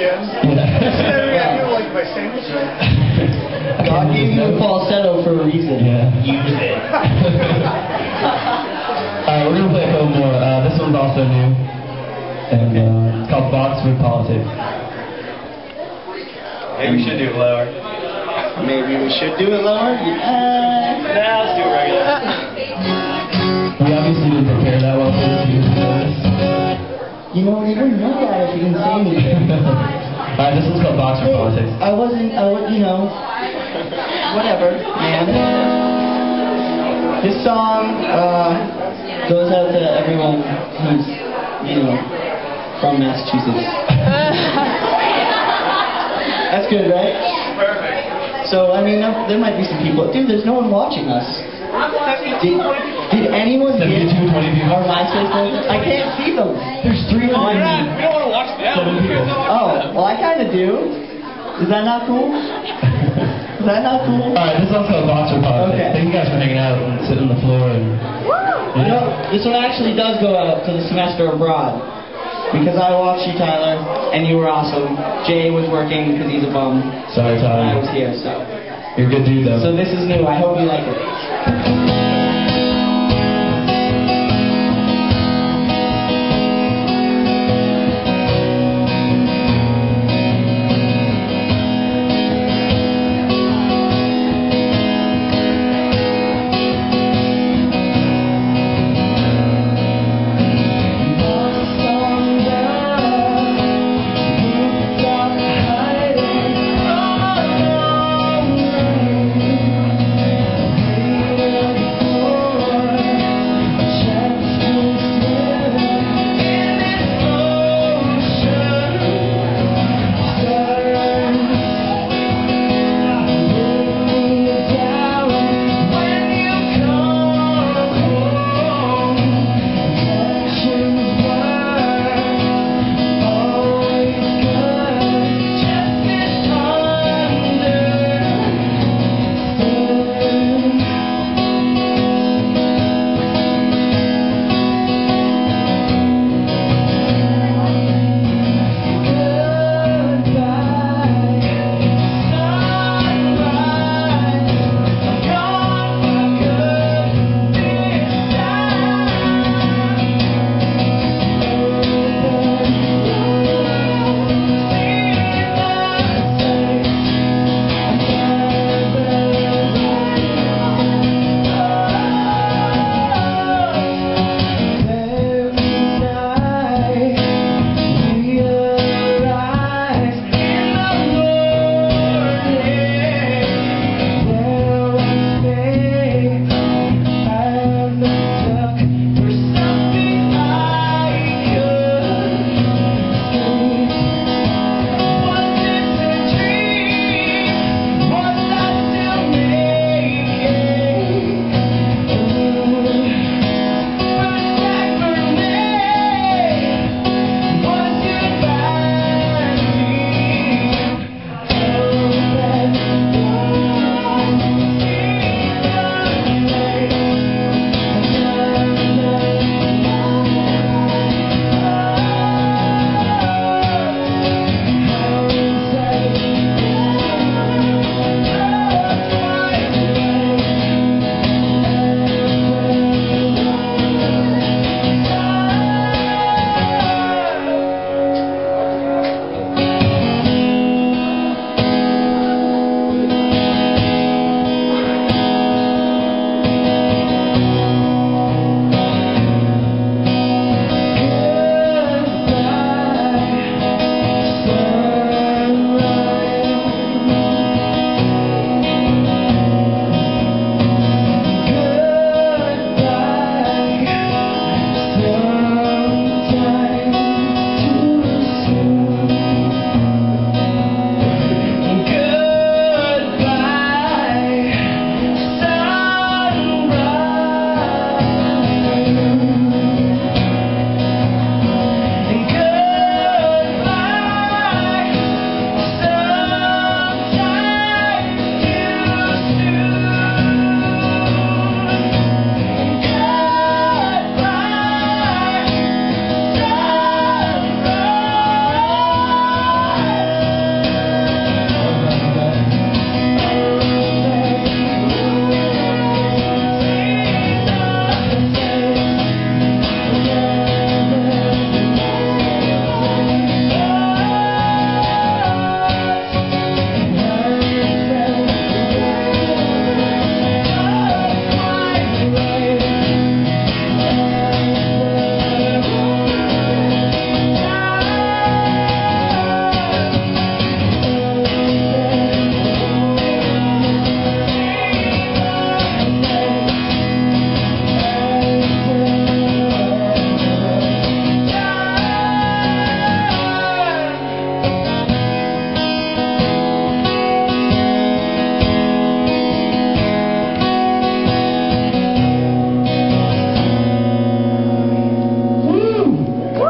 end. Yeah. Like my sandwich. God gave you a falsetto for a reason. Yeah. Use it. Alright, we're gonna play a couple more. This one's also new. And it's called Boxford Politics. Maybe we should do it lower. Maybe we should do it lower? Nah, let's do it regular. We obviously didn't prepare that well for this. You know, you wouldn't know that if you didn't say anything. Alright, this one's called Boxford Politics. Whatever, man. This song goes out to everyone who's, from Massachusetts. That's good, right? Perfect. So, I mean, there might be some people. Dude, there's no one watching us. Did anyone get 72, 20 people. our MySpace page? I can't see them. There's 3 We on don't want to watch them. Oh, well, I kind of do. Is that not cool? Is that not cool? Alright, this one's called Boxford Politics. Okay. Thank you guys for hanging out and sitting on the floor and... You know, this one actually does go out to the semester abroad. Because I watched you, Tyler, and you were awesome. Jay was working because he's a bum. Sorry, Tyler. I was here, so. You're a good dude, though. So this is new. I hope you like it.